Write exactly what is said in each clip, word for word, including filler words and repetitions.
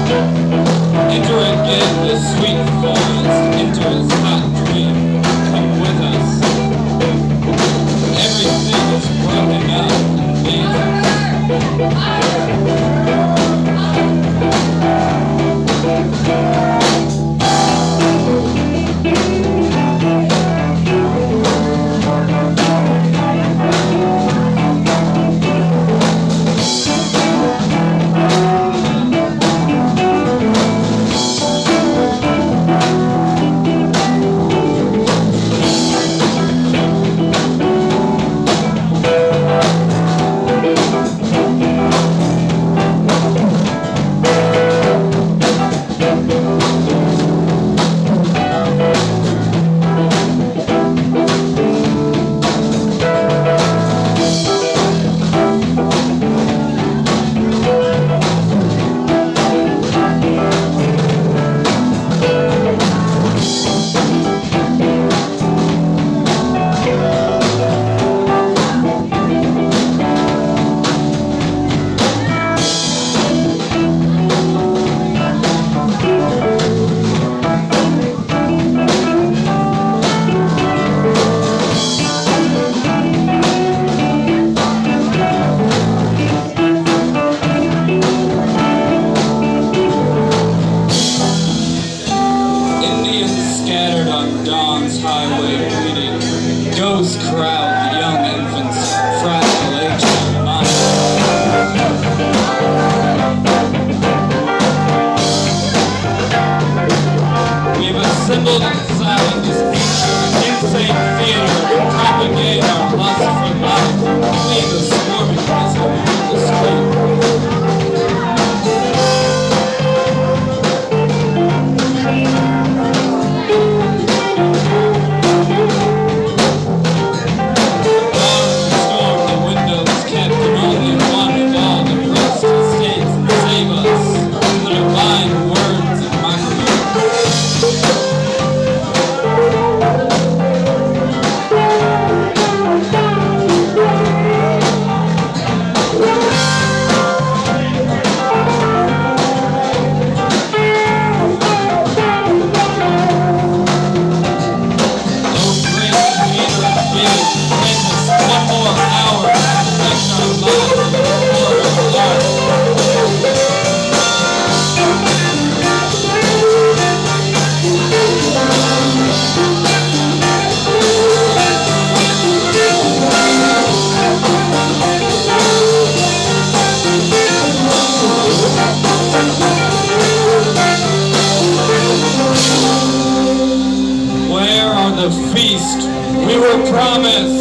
Enter again the sweet forest, enter his hot dream, come with us. Everything is broken up and scattered on dawn's highway bleeding, ghosts crowd the young infants' fragile age of mind. We've assembled inside this ancient, insane theater to propagate our lust for life, flee the swarming misery of the street. The feast we were promised.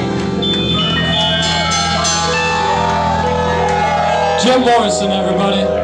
Jim Morrison, everybody.